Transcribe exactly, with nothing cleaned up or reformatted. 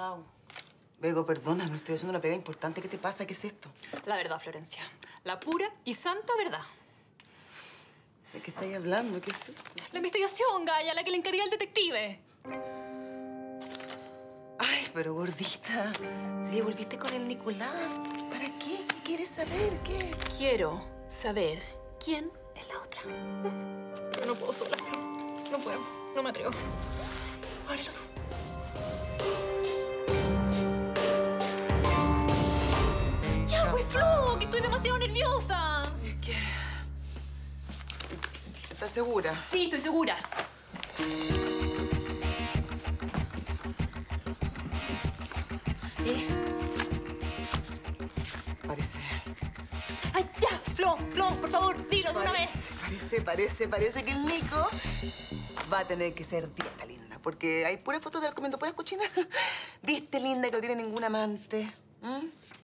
Pau. Bego, perdóname, estoy haciendo una pega importante. ¿Qué te pasa? ¿Qué es esto? La verdad, Florencia. La pura y santa verdad. ¿De qué estáis hablando? ¿Qué es esto? La investigación, Gaya, la que le encargué al detective. Ay, pero gordita, si ya volviste con el Nicolás, ¿para qué? ¿Qué quieres saber? ¿Qué? Quiero saber quién es la otra. Pero no puedo sola, Flo. No puedo. No me atrevo. Ábrelo tú. Ya, pues, Flo, que estoy demasiado nerviosa. Es que... ¿Estás segura? Sí, estoy segura. ¿Eh? Parece... ¡Ay, ya! Flo, Flo, por favor, dilo de una vez. Parece, parece, parece que el Nico va a tener que ser dieta, linda. Porque hay puras fotos de él comiendo puras cochinas. ¿Viste, linda, que no tiene ningún amante? ¿Mm?